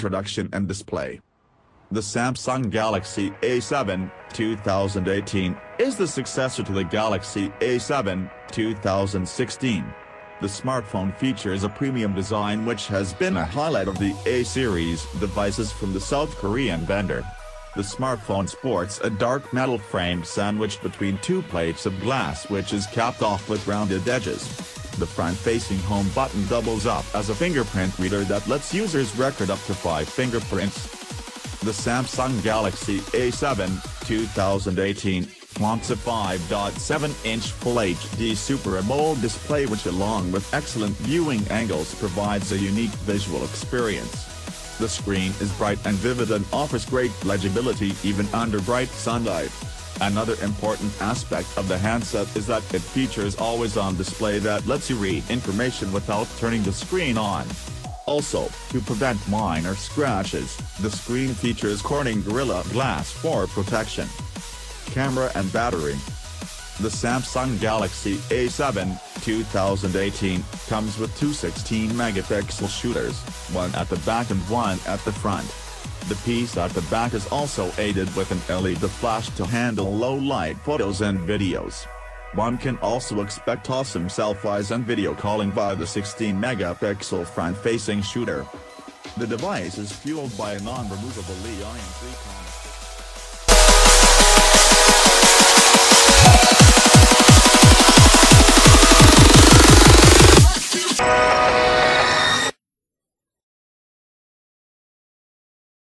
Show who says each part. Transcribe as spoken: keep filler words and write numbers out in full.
Speaker 1: introduction and display. The Samsung Galaxy A seven twenty eighteen is the successor to the Galaxy A seven twenty sixteen. The smartphone features a premium design which has been a highlight of the A-series devices from the South Korean vendor. The smartphone sports a dark metal frame sandwiched between two plates of glass which is capped off with rounded edges. The front-facing home button doubles up as a fingerprint reader that lets users record up to five fingerprints. The Samsung Galaxy A seven twenty eighteen flaunts a five point seven inch Full H D Super AMOLED display which along with excellent viewing angles provides a unique visual experience. The screen is bright and vivid and offers great legibility even under bright sunlight. Another important aspect of the handset is that it features always-on display that lets you read information without turning the screen on. Also, to prevent minor scratches, the screen features Corning Gorilla Glass for protection. Camera and battery. The Samsung Galaxy A seven twenty eighteen comes with two sixteen megapixel shooters, one at the back and one at the front. The piece at the back is also aided with an L E D flash to handle low-light photos and videos. One can also expect awesome selfies and video calling via the sixteen megapixel front-facing shooter. The device is fueled by a non-removable Li-ion three